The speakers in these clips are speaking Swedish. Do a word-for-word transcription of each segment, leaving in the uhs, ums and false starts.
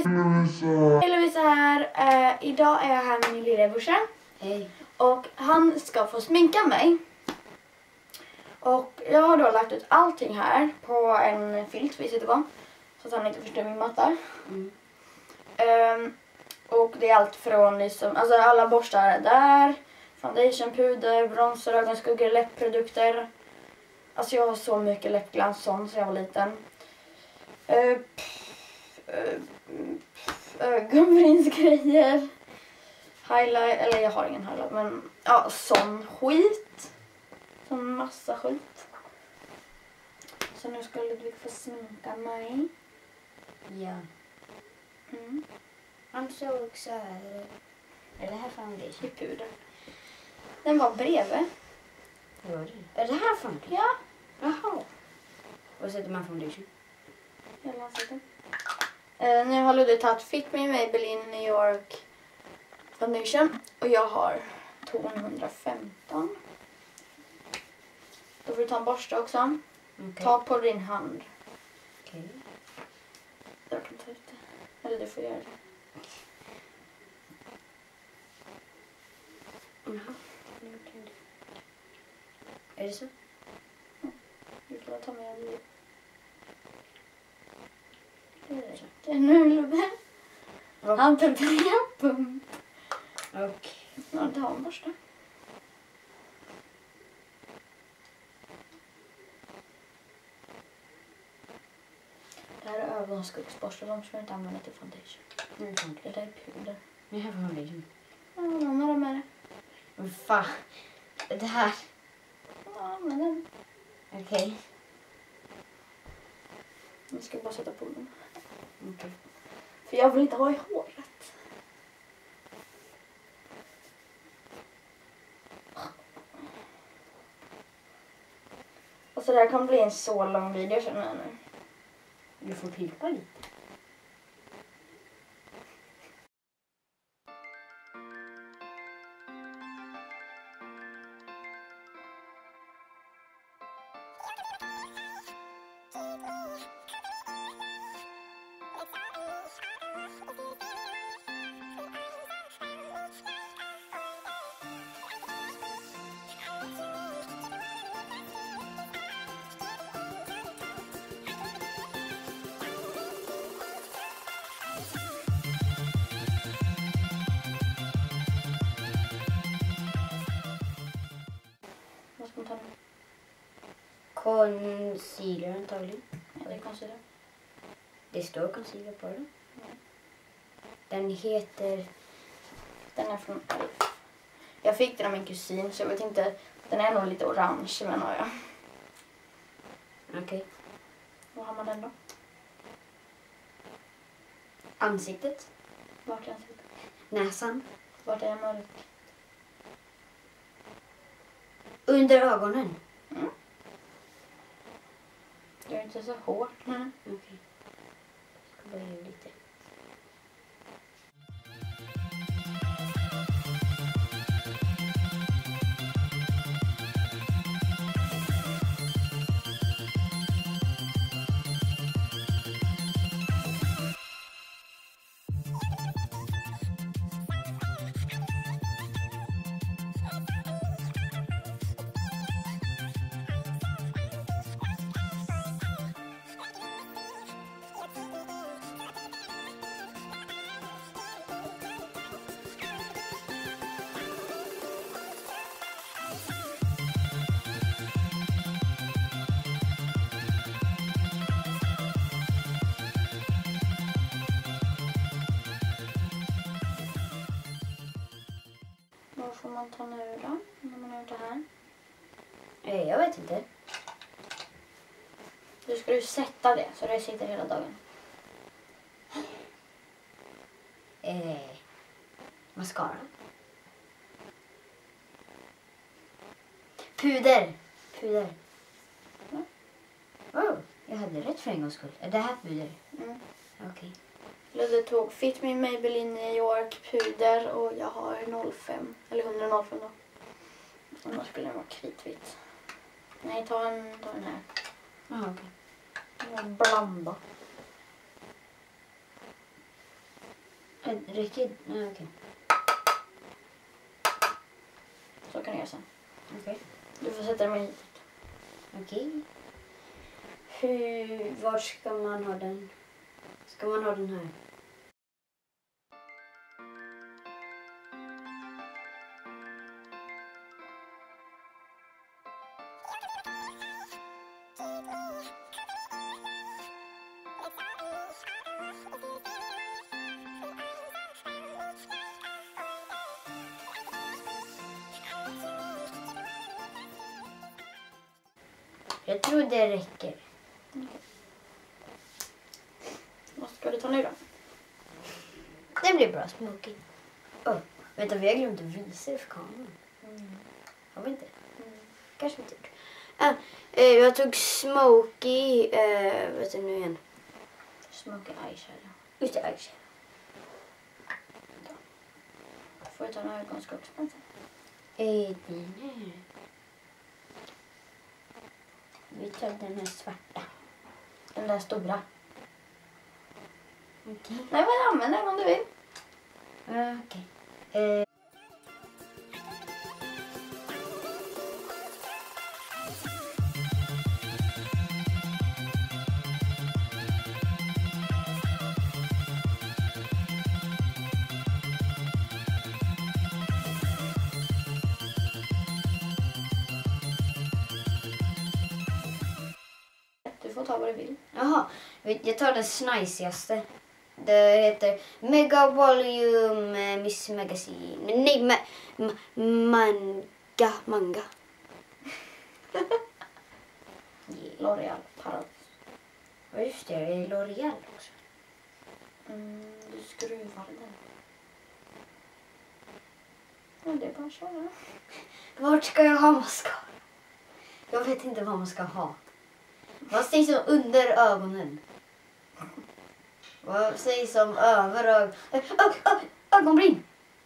Lovisa! Hej Lovisa här. Uh, idag är jag här med min lillebrorsa. Hej. Och han ska få sminka mig. Och jag har då lagt ut allting här på en filt vi sitter på. Så att han inte förstör min matta. Mm. Um, och det är allt från liksom, alltså alla borstar är där. Foundation, puder, bronzer, ögonskuggor, läppprodukter. Alltså jag har så mycket läppglans sån så jag var liten. Uh, uh, ögonbrynsgrejer. Highlight, eller jag har ingen highlight men ja, sån skit. Sån massa skit. Så nu ska Ludvig få sminka mig. Ja. Mm. Han såg också här. Är det här foundation? I puder. Den var bredvid. Vad var det? Är det här foundation? Ja. Jaha. Vad sätter man foundation? Hela ansiktet. Uh, nu har Ludvig tagit Fit Me Maybelline New York Foundation. Och jag har ton etthundrafemton. Då får du ta en borste också. Okay. Ta på din hand. Okej. Okay. Jag kan ta ut det. Eller du får göra det. Jaha. Är det så? Mm. Du får ta med en. Det är nu Ludvig. Han tog tre pump. Okej. Snart har en borste. Det här är ögonskuggsborste. De ska inte använda till foundation. Mm, det där är puder. Det här foundation. Ja, några med det. Men fan. Det här. Ja, men den. Okej. Okay. Nu ska jag bara sätta på den. Okej. Okay. För jag vill inte ha i håret. Alltså det här kan bli en så lång video känner jag nu. Du får klippa lite. Vad ska man ta nu? Concealer antagligen. Ja, det är concealer. Det står concealer på den. Mm. Den heter... Den är från Elf. Jag fick den av min kusin så jag vet inte. Den är nog lite orange menar jag. Okej. Okay. Var har man den då? Ansiktet. Vart är ansiktet? Näsan. Vart är jag mörk? Under ögonen. Mm. Det är inte så hårt. Mm. Okej. Okay. Jag ska bara göra lite. Vad får man ta nu då? När man har gjort det här. Eh, jag vet inte. Du ska ju sätta det så det sitter hela dagen. Eh, mascara. Puder. Puder. Ja. Oh, jag hade rätt för en gångs skull. Är det här puder? Mm. Okej. Okay. Ludde tog Fit Me Maybelline New York puder och jag har noll fem. Eller hundra noll fem då. Annars skulle den vara kritvit. Nej, ta, en, ta den här. Jaha, okej. Okay. Blanda. Riktigt? Ja, okej. Så kan jag göra sen. Okej. Du får sätta dig hit. Okej. Hur, var ska man ha den? Ska man ha den här? Jag tror det räcker. Vad ska du ta nu då? Det blir bra smoking. Oh, vänta, vi har glömt att visa det för kameran. Mm. Har vi inte? Mm. Kanske inte gjort. Ah, eh, jag tog smoky, eh, vet du nu igen. Smoky eyeshadow. Just det, eyeshadow. Får jag ta en ögonskuggspenna? Eh, den här. Vi tar den här svarta. Den där stora. Okej. Nej, men använd den om du vill. Uh, Okej. Eh. Du får ta vad du vill. Jaha, jag tar den snajsigaste. Det heter Mega Volume eh, Miss Magazine. Nej, ma ma manga. Manga. L'Oreal Paros. Ja, just det. Det är L'Oreal också. Mm, du skruvar den. Ja, det är bara att köra. Vart ska jag ha mascara? Jag vet inte vad man ska ha. Vad sägs om under ögonen? Vad sägs om över ögonen? Ö ö ögonbryn!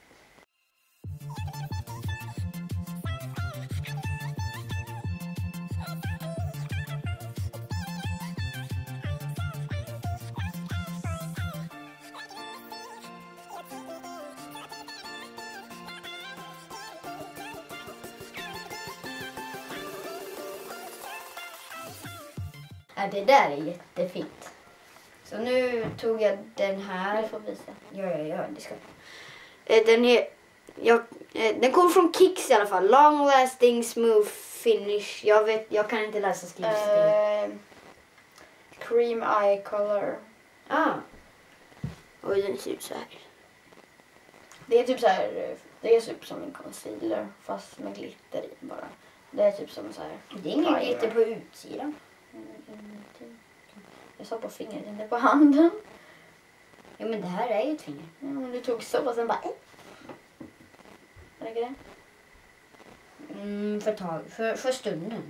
Ja, det där är jättefint. Så nu tog jag den här. Du får visa. Ja, ja, ja, det ska jag. Den är... Jag, den kommer från Kicks i alla fall. Long lasting smooth finish. Jag vet, jag kan inte läsa skrivstil. Uh, cream eye color. Ah. Oj, den ser ut så här. Det är typ så här. Det är typ som en concealer fast med glitter i bara. Det är typ som så här. Det är ingen glitter på utsidan. Mm, jag sa på fingret, inte på handen. Ja, men det här är ju ett finger. Ja, men du tog så och sen bara... Räcker det? Mm, för, tag, för, för stunden.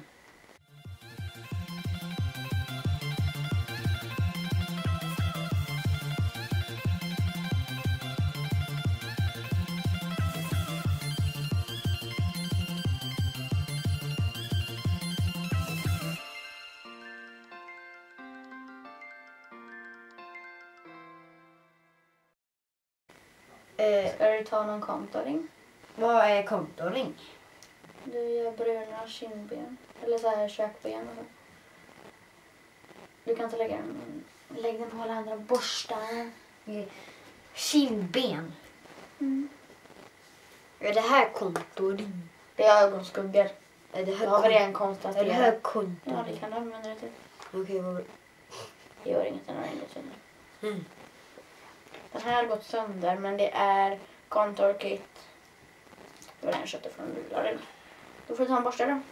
Eh, Ska du ta någon contouring? vad är contouring? Du gör bruna kindben. Eller så här kökben och så. Du kan inte lägga den. Lägg den på alla andra borstar. Eh, kindben. Mm. Är det här contouring? Det är ögonskuggor. Är det Då här, har vi kon- redan är konstaterat. det här Ja, contouring? det kan du använda det till. Okej, vad... Det gör inget, den har redan gått sönder. Mm. Den här har gått sönder, men det är contour kit. Det var den jag köpte från Lularen. Då får du ta en borste då.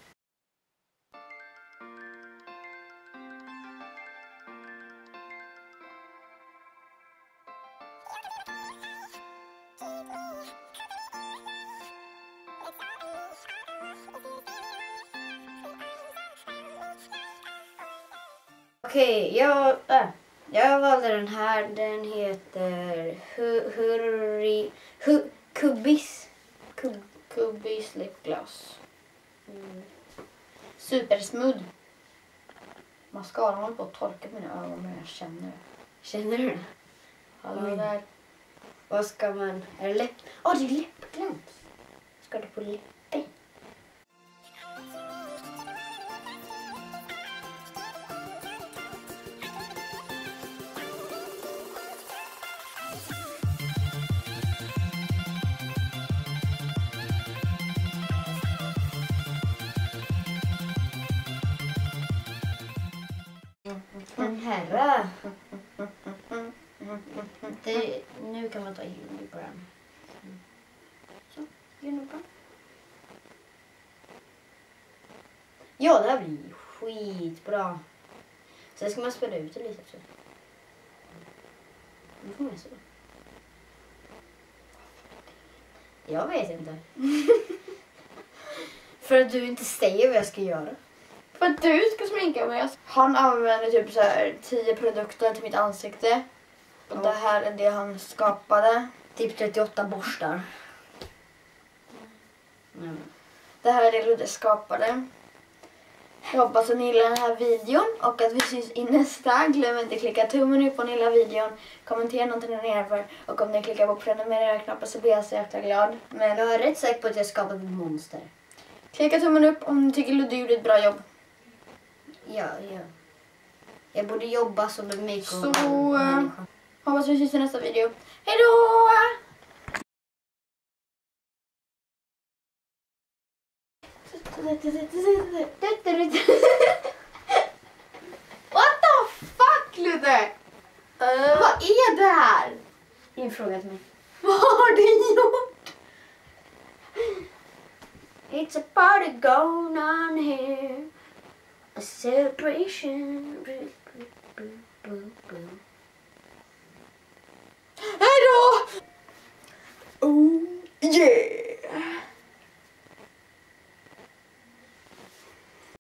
Okej, jag, äh, jag valde den här. Den heter hu, hurri, hu, Kubis. Kub, Kubis lip gloss. mm. Supersmooth. Mascaran håller på att torka på mina ögon, men jag känner det. Känner du det? Hallå Mm. där. Vad ska man... Är det läpp... Åh, oh, det är läppglans. Ska du på läppen? Den här. Det, nu kan man ta Unibrown. Så, Unibrown. Ja, det här blir skitbra. Sen ska man spela ut det lite också. Nu får man se. Jag vet inte. För att du inte säger vad jag ska göra. För att du ska sminka mig. Han använder typ så här tio produkter till mitt ansikte. Och Ja. det här är det han skapade. Typ trettioåtta borstar. Mm. Det här är det Ludde skapade. Jag hoppas att ni gillar den här videon och att vi syns i nästa. Glöm inte att klicka tummen upp om ni gillar videon. Kommentera någonting där nere. Och om ni klickar på prenumerera-knappen så blir jag så jäkla glad. Men Jag är rätt säker på att jag skapat ett monster. klicka tummen upp om ni tycker Ludde gjorde ett bra jobb. Ja, ja. Jag borde jobba som en make Så, äh, hoppas vi syns i nästa video. Hej då! What the fuck, Ludde? Uh, Vad är det här? en fråga till mig. Vad har du gjort? It's a party going on here. A celebration. Boo, boo, boo, boo, boo.